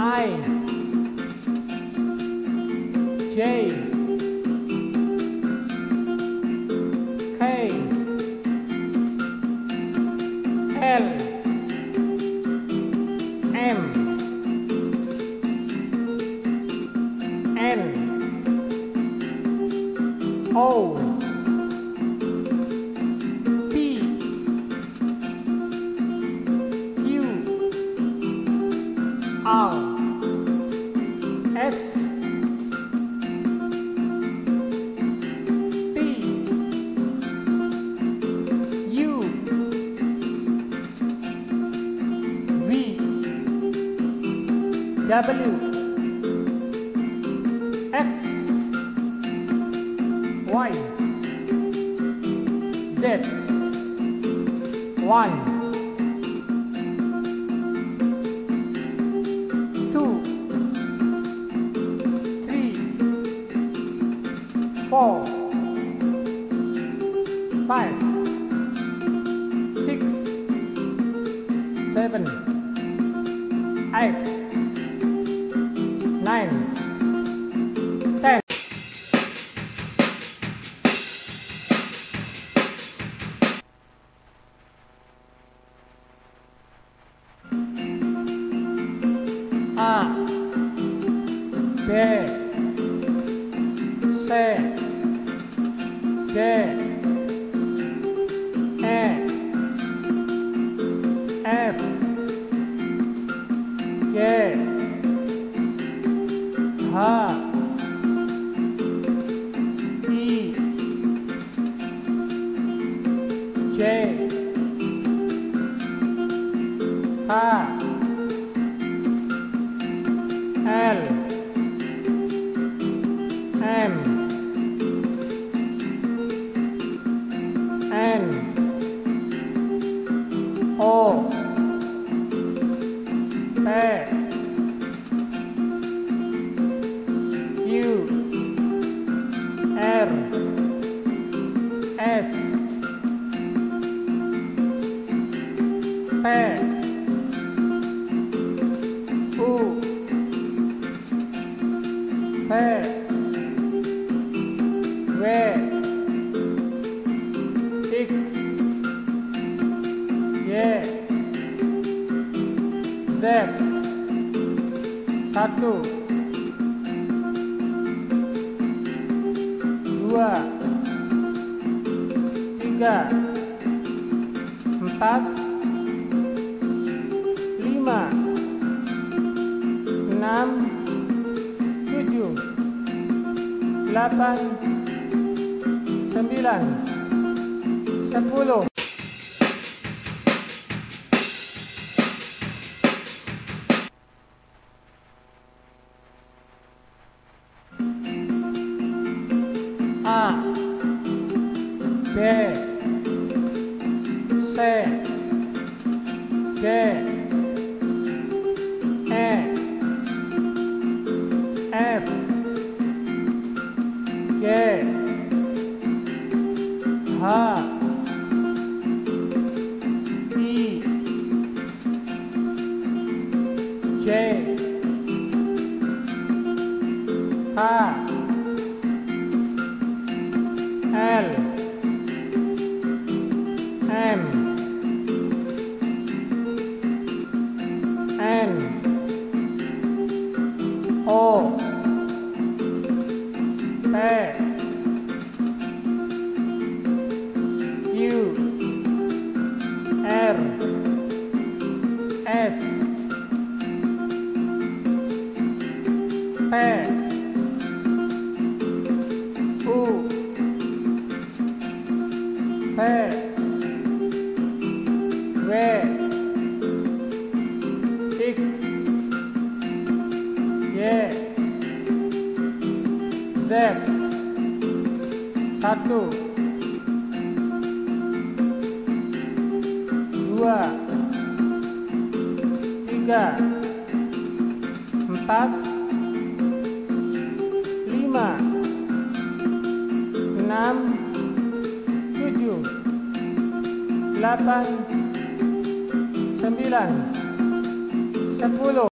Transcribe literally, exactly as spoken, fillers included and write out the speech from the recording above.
I J K L M N O P Q R S T U V W X Y Z one two three four five six seven eight nine ten. A B C D E F G H I J K L M N O P Q R S T U V W X Y Z satu dua tiga empat lima enam tujuh delapan sembilan sepuluh. A B C D E F G H I J K L M N O P Q R S T U V W X Y Z satu dua tiga empat lima enam tujuh delapan sembilan sepuluh.